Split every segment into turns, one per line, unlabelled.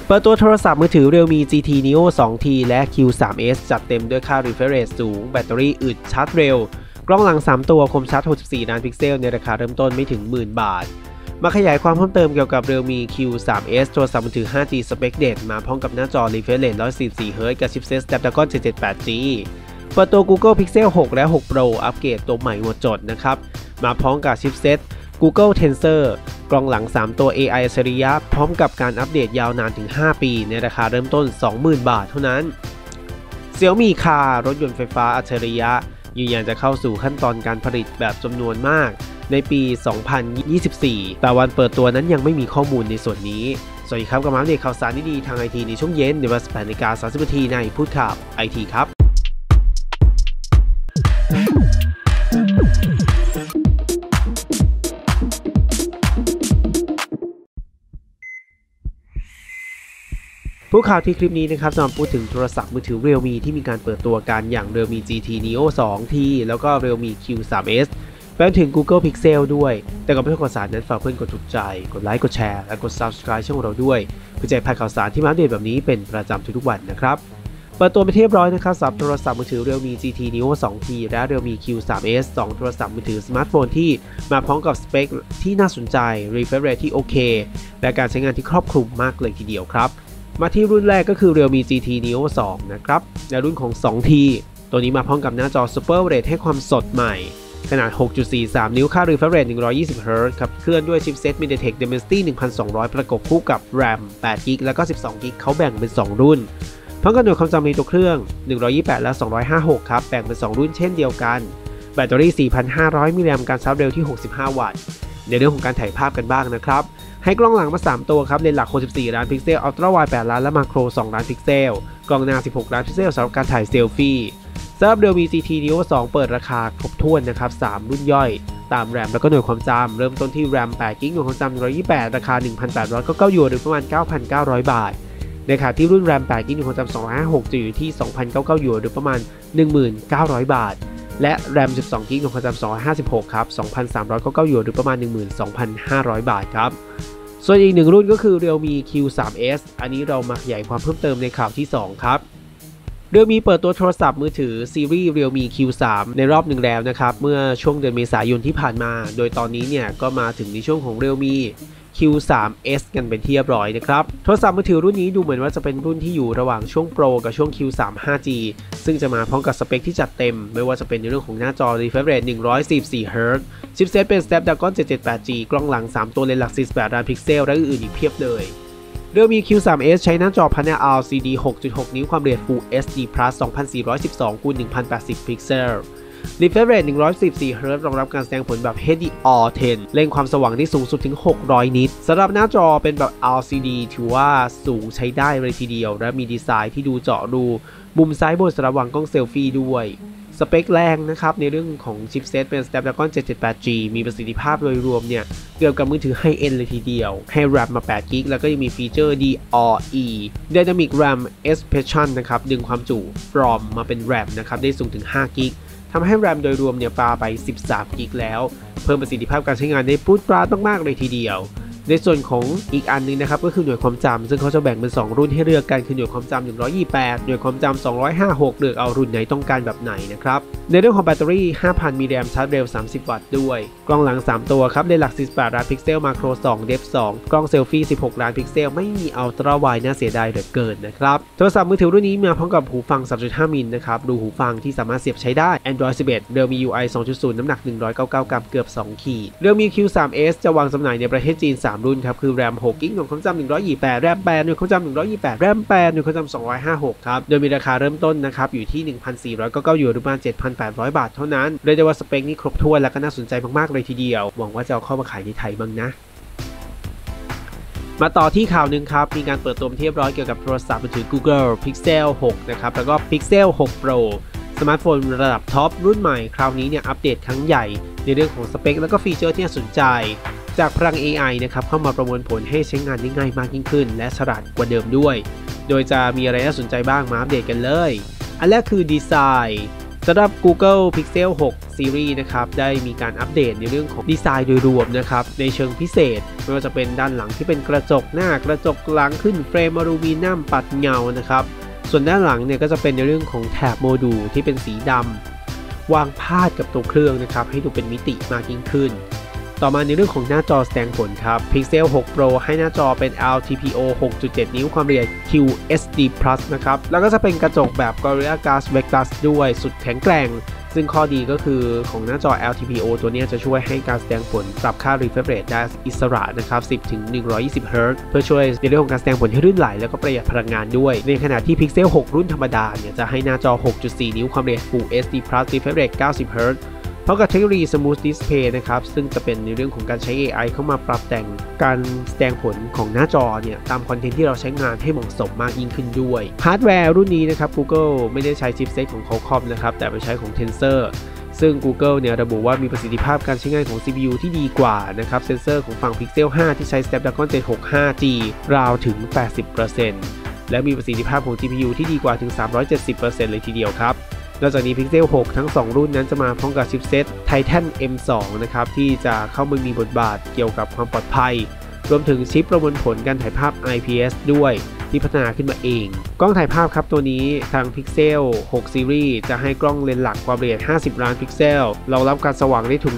เปิดตัวโทรศัพท์มือถือ Realme GT Neo 2T และ Q3s จัดเต็มด้วยค่า refresh rate สูงแบตเตอรี่อึดชาร์จเร็วกล้องหลัง3ตัวคมชัด64ล้านพิกเซลในราคาเริ่มต้นไม่ถึง 10,000 บาทมาขยายความเพิ่มเติมเกี่ยวกับ Realme Q3s โทรศัพท์มือถือ 5G สเปคเด่นมาพร้อมกับหน้าจอ refresh rate 144Hz กับชิปเซ็ต Snapdragon 778G เปิดตัว Google Pixel 6 และ 6 Pro อัปเกรดตัวใหม่หมดจดนะครับมาพร้อมกับชิปเซ็ต Google Tensor กล้องหลัง3ตัว AI อัจฉริยะพร้อมกับการอัปเดตยาวนานถึง 5 ปีในราคาเริ่มต้น 20,000 บาทเท่านั้น Xiaomi Car รถยนต์ไฟฟ้าอัจฉริยะยืนยันจะเข้าสู่ขั้นตอนการผลิตแบบจำนวนมากในปี 2024 แต่วันเปิดตัวนั้นยังไม่มีข้อมูลในส่วนนี้สวัสดีครับกับมาอัปเดตข่าวสารดีๆทางไอทีในช่วงเย็นในเวลา 18:30 น.ในพูดข่าวไอทีครับผู้ข่าวที่คลิปนี้นะครับจะมาพูดถึงโทรศัพท์มือถือ Realme ที่มีการเปิดตัวกันอย่าง Realme GT Neo 2T แล้วก็ Realme Q3s ไปถึง Google Pixel ด้วยแต่ก่อนไปฟังข่าวสารนั้นฝากเพื่อนกดถูกใจกดไลค์กดแชร์และกด Subscribe ช่องเราด้วยเพื่อจะได้พลาดข่าวสารที่มาอัปเดตแบบนี้เป็นประจำทุกวันนะครับเปิดตัวไปเรียบร้อยนะครับสำหรับโทรศัพท์มือถือ Realme GT Neo 2T และ Realme Q3s 2 โทรศัพท์มือถือสมาร์ทโฟนที่มาพร้อมกับสเปคที่น่าสนใจ refresh rate ที่โอเคและการใช้งานที่ครอบคลุมมากเลยทีเดียวครับมาที่รุ่นแรกก็คือ Realme GT Neo 2 นะครับในรุ่นของ 2T ตัวนี้มาพร้อมกับหน้าจอ Super AMOLED ให้ความสดใหม่ขนาด 6.43 นิ้วค่า refresh rate 120Hz ขับเคลื่อนด้วยชิปเซ็ต MediaTek Dimensity 1200 ประกบคู่กับ RAM 8GB และก็ 12GB เขาแบ่งเป็น 2 รุ่นพร้อมกับหน่วยความจำในตัวเครื่อง128และ256ครับแบ่งเป็น 2 รุ่นเช่นเดียวกันแบตเตอรี่ 4,500 มิลลิแอมป์การชาร์จเร็วที่ 65 วัตต์ในเรื่องของการถ่ายภาพกันบ้างนะครับให้กล้องหลังมา 3 ตัวครับเลนส์หลัก 64 ล้านพิกเซล อัลตร้าไวด์ 8 ล้านและมาโคร 2 ล้านพิกเซลกล้องหน้า 16 ล้านพิกเซลสำหรับการถ่ายเซลฟี่สำหรับ Realme GT Neo 2 เปิดราคาครบถ้วนนะครับ 3 รุ่นย่อยตาม RAM แล้วก็หน่วยความจำเริ่มต้นที่ RAM 8GB หน่วยความจำ128ราคา 1,899 ยูโรหรือประมาณ 9,900 บาทในขณะที่รุ่น RAM 8GB หน่วยความจำ256จะอยู่ที่ 2,099 ยูโรหรือประมาณ 1,900 บาทและ RAM 12GB หน่วยความจำ256ครับ 2,399 ยูโรหรือประมาณ 12,500 บาทครับส่วนอีกหนึ่งรุ่นก็คือ Realme Q3s อันนี้เรามาขยายความเพิ่มเติมในข่าวที่ 2 ครับ Realme เปิดตัวโทรศัพท์มือถือซีรีส์ Realme Q3 ในรอบหนึ่งแล้วนะครับเมื่อช่วงเดือนเมษายนที่ผ่านมาโดยตอนนี้เนี่ยก็มาถึงในช่วงของ Realme Q3s กันเป็นที่เรียบร้อยนะครับโทรศัพท์มือถือรุ่นนี้ดูเหมือนว่าจะเป็นรุ่นที่อยู่ระหว่างช่วง Pro กับช่วง Q3 5G ซึ่งจะมาพร้อมกับสเปคที่จัดเต็มไม่ว่าจะเป็นในเรื่องของหน้าจอ refresh rate 144Hz ชิปเซ็ตเป็น Snapdragon 778G กล้องหลัง3ตัวเลนส์หลัก48ล้านพิกเซลและอื่นๆอีกเพียบเลยRealme Q3s ใช้หน้าจอ Panel LCD 6.6 นิ้วความละเอียด Full HD+ 2412 x 1080 พิกเซลrefresh rate 144Hz รองรับการแสดงผลแบบ HDR10 เร่งความสว่างได้สูงสุดถึง 600 นิตสำหรับหน้าจอเป็นแบบ LCD ถือว่าสูงใช้ได้เลยทีเดียวและมีดีไซน์ที่ดูเจาะรูมุมซ้ายบนสำหรับวางกล้องเซลฟี่ด้วยสเปคแรงนะครับในเรื่องของชิปเซ็ตเป็น Snapdragon 778G มีประสิทธิภาพโดยรวมเนี่ยเกือบกับมือถือไฮเอ็นเลยทีเดียวให้ RAM มา 8GB แล้วก็ยังมีฟีเจอร์ DRE Dynamic RAM Expansion นะครับดึงความจุ from มาเป็น RAM นะครับได้สูงถึง 5GB ทำให้ RAM โดยรวมเนี่ยปาไป 13GB แล้วเพิ่มประสิทธิภาพการใช้งานได้ปูดปราดมากๆเลยทีเดียวในส่วนของอีกอันนึงนะครับก็คือหน่วยความจำซึ่งเขาจะแบ่งเป็น2รุ่นให้เลือกกันคือหน่วยความจำ128หน่วยความจำ256เลือกเอารุ่นไหนต้องการแบบไหนนะครับในเรื่องของแบตเตอรี่ 5,000 มิลลิแอมป์ชาร์จเร็ว30 วัตต์ด้วยกล้องหลัง3ตัวครับเลนส์หลัก48ล้านพิกเซลมาโคร2เดฟ2กล้องเซลฟี่16ล้านพิกเซลไม่มีอัลตร้าไวด์น่าเสียดายเหลือเกินนะครับโทรศัพท์มือถือรุ่นนี้มาพร้อมกับหูฟัง 3.5 มิลนะครับรูหูฟังที่สามารถเสียบใช้ได้ Android 11 Realme UI 2.0 น้ำหนัก199 กรัมเกือบ2ขีด Realme Q3s จะวางจำหน่ายในประเทศจีน3รุ่นครับคือ RAM 6GB หน่วยความจำ128 RAM 8หน่วยความจำ128 RAM 8หน่วยความจำ256ครับโดยมีราคาเริ่มต้นนะครับอยู่ที่ 1,499 ยูโรหรือประมาณ 7,800 บาทเท่านั้นเรียกได้ว่าสเปคนี้ครบถ้วนและก็น่าสนใจมากๆเลยทีเดียวหวังว่าจะเอาเข้ามาขายในไทยบ้างนะมาต่อที่ข่าวหนึ่งครับมีการเปิดตัวเรียบร้อยเกี่ยวกับโทรศัพท์มือถือ Google Pixel 6 นะครับแล้วก็ Pixel 6 Pro สมาร์ทโฟนระดับท็อปรุ่นใหม่คราวนี้เนี่ยอัปเดตครั้งใหญ่ในเรื่องของสเปคและก็ฟีเจอร์ที่น่าสนใจจากพลัง AI นะครับเข้ามาประมวลผลให้ใช้งานได้ง่ายมากยิ่งขึ้นและฉลาดกว่าเดิมด้วยโดยจะมีอะไรน่าสนใจบ้างมาอัปเดตกันเลยอันแรกคือดีไซน์สสำหรับ Google Pixel 6 Series นะครับได้มีการอัปเดตในเรื่องของดีไซน์โดยรวมนะครับในเชิงพิเศษไม่ว่าจะเป็นด้านหลังที่เป็นกระจกหน้ากระจกหลังขึ้นเฟรมอลูมิเนียมปัดเงานะครับส่วนด้านหลังเนี่ยก็จะเป็นในเรื่องของแถบโมดูลที่เป็นสีดำวางพาดกับตัวเครื่องนะครับให้ดูเป็นมิติมากยิ่งขึ้นต่อมาในเรื่องของหน้าจอแสดงผลครับ Pixel 6 Pro ให้หน้าจอเป็น LTPO 6.7 นิ้วความละเอียด QHD+ นะครับแล้วก็จะเป็นกระจกแบบ Gorilla Glass Victus ด้วยสุดแข็งแกร่งซึ่งข้อดีก็คือของหน้าจอ LTPO ตัวนี้จะช่วยให้การแสดงผลปรับค่า refresh rate ได้อิสระนะครับ 10-120 Hz เพื่อช่วยในเรื่องของการแสดงผลให้ลื่นไหลแล้วก็ประหยัดพลังงานด้วยในขณะที่ Pixel 6 รุ่นธรรมดาเนี่ยจะให้หน้าจอ 6.4 นิ้วความละเอียด Full HD+ refresh rate 90 Hzเพราะกับเทคโนโลยี Smooth Display นะครับซึ่งจะเป็นในเรื่องของการใช้ AI เข้ามาปรับแต่งการแสดงผลของหน้าจอเนี่ยตามคอนเทนต์ที่เราใช้งานให้เหมาะสมมากยิ่งขึ้นด้วยฮาร์ดแวร์รุ่นนี้นะครับ Google ไม่ได้ใช้ชิปเซตของ Qualcomm นะครับแต่ไปใช้ของ Tensor ซึ่ง Google เนี่ยระบุว่ามีประสิทธิภาพการใช้งานของ CPU ที่ดีกว่านะครับเซนเซอร์ของฝั่ง Pixel 5 ที่ใช้ Snapdragon 765 G ราวถึง 80% และมีประสิทธิภาพของ GPU ที่ดีกว่าถึง 370% เลยทีเดียวครับนอกจากนี้ Pixel 6 ทั้ง 2 รุ่นนั้นจะมาพร้อมกับชิปเซต Titan M2 นะครับที่จะเข้ามามีบทบาทเกี่ยวกับความปลอดภัยรวมถึงชิปประมวลผลการถ่ายภาพ IPS ด้วยที่พัฒนาขึ้นมาเองกล้องถ่ายภาพครับตัวนี้ทาง Pixel 6 Series จะให้กล้องเลนส์หลักความละเอียด50 ล้านพิกเซลรองรับการสว่างได้ถึง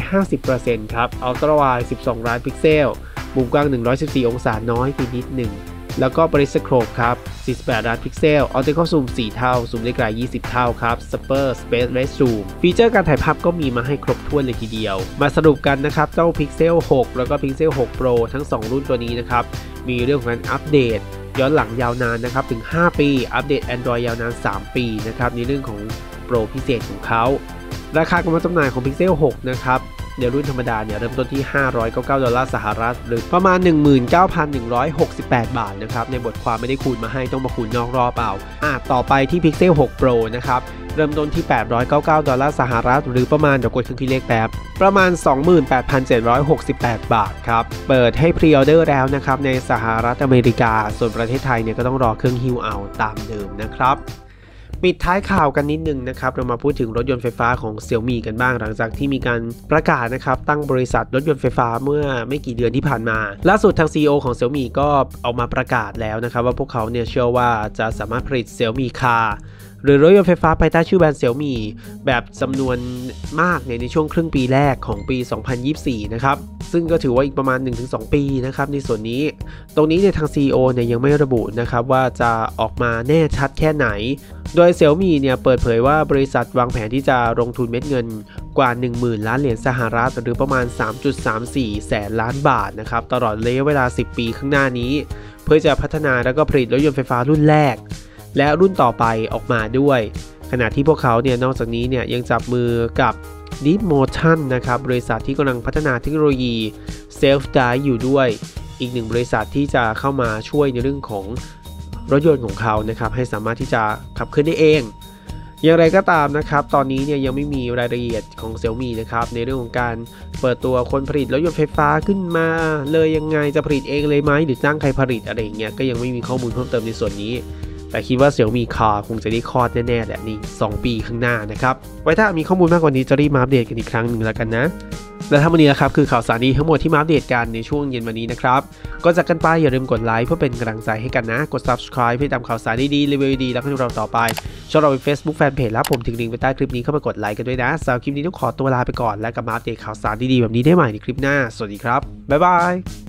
150% ครับ Ultra Wide 12 ล้านพิกเซลมุมกว้าง 114 องศาน้อยไปนิดหนึ่งแล้วก็ Periscope ครับ 48 ล้านพิกเซล Optical Zoom 4 เท่า ซูมได้ไกล 20 เท่าครับ Super Space Red Zoom ฟีเจอร์การถ่ายภาพก็มีมาให้ครบถ้วนเลยทีเดียวมาสรุปกันนะครับเจ้า Pixel 6 แล้วก็ Pixel 6 Pro ทั้ง 2 รุ่นตัวนี้นะครับมีเรื่องของการอัปเดตย้อนหลังยาวนานนะครับถึง 5 ปีอัปเดต Android ยาวนาน 3 ปีนะครับในเรื่องของโปรพิเศษของเขาราคากำลังจำหน่ายของ Pixel 6 นะครับในรุ่นธรรมดาเนี่ยเริ่มต้นที่$599สหรัฐหรือประมาณ 19,168 บาทนะครับในบทความไม่ได้คูณมาให้ต้องมาคูณนอกรอบเอาต่อไปที่ Pixel 6 Pro นะครับเริ่มต้นที่$899สหรัฐหรือประมาณเดี๋ยวกดเครื่องคิดเลขแป๊บประมาณ 28,768 บาทครับเปิดให้พรีออเดอร์แล้วนะครับในสหรัฐอเมริกาส่วนประเทศไทยเนี่ยก็ต้องรอเครื่องฮิ้วเอาตามเดิมนะครับปิดท้ายข่าวกันนิดนึงนะครับเรามาพูดถึงรถยนต์ไฟฟ้าของ Xiaomi กันบ้างหลังจากที่มีการประกาศนะครับตั้งบริษัทรถยนต์ไฟฟ้าเมื่อไม่กี่เดือนที่ผ่านมาล่าสุดทาง CEO ของ Xiaomi ก็ออกมาประกาศแล้วนะครับว่าพวกเขาเนี่ยเชื่อว่าจะสามารถผลิต Xiaomi Car หรือรถยนต์ไฟฟ้าภายใต้ชื่อแบรนด์ Xiaomi แบบจำนวนมากในช่วงครึ่งปีแรกของปี 2024 นะครับซึ่งก็ถือว่าอีกประมาณ 1-2 ปีนะครับในส่วนนี้ตรงนี้ในทาง CEO เนี่ยยังไม่ระบุนะครับว่าจะออกมาแน่ชัดแค่ไหนโดย Xiaomi เนี่ยเปิดเผยว่าบริษัทวางแผนที่จะลงทุนเม็ดเงินกว่า 10,000 ล้านเหรียญสหรัฐหรือประมาณ 3.34 แสนล้านบาทนะครับตลอดระยะเวลา 10 ปีข้างหน้านี้เพื่อจะพัฒนาแล้วก็ผลิตรถยนต์ไฟฟ้ารุ่นแรกและรุ่นต่อไปออกมาด้วยขณะที่พวกเขาเนี่ยนอกจากนี้เนี่ยยังจับมือกับ Deep Motion นะครับบริษัทที่กำลังพัฒนาเทคโนโลยี Self Drive อยู่ด้วยอีกหนึ่งบริษัทที่จะเข้ามาช่วยในเรื่องของรถยนต์ของเขานะครับให้สามารถที่จะขับเคลื่อนได้เองอย่างไรก็ตามนะครับตอนนี้เนี่ยยังไม่มีรายละเอียดของ Xiaomi นะครับในเรื่องของการเปิดตัวคนผลิตรถยนต์ไฟฟ้าขึ้นมาเลยยังไงจะผลิตเองเลยไหมหรือจ้างใครผลิตอะไรอย่างเงี้ยก็ยังไม่มีข้อมูลเพิ่มเติมในส่วนนี้แต่คิดว่า Xiaomi Car คงจะได้คลอดแน่ๆแหละนี่2 ปีข้างหน้านะครับไว้ถ้ามีข้อมูลมากกว่านี้จะรีบมาอัปเดตกันอีกครั้งหนึ่งแล้วกันนะและทั้งหมดนี้นะครับคือข่าวสารดีทั้งหมดที่มาอัปเดตกันในช่วงเย็นวันนี้นะครับก่อนจากกันไปอย่าลืมกดไลค์เพื่อเป็นกำลังใจให้กันนะกด Subscribe เพื่อตามข่าวสารดีๆรีวิวดีๆแล้วก็ดูเราต่อไปช่องเราเป็น Facebook Fanpage แล้วผมทิ้งลิงก์ไว้ใต้คลิปนี้เข้ามากดไลค์กันด้วยนะสำหรับคลิปนี้ต้องขอตัวลาไปก่อนและกลับมาอัปเดตข่าวสารดีๆแบบนี้ได้ใหม่ในคลิปหน้าสวัสดีครับบ๊ายบาย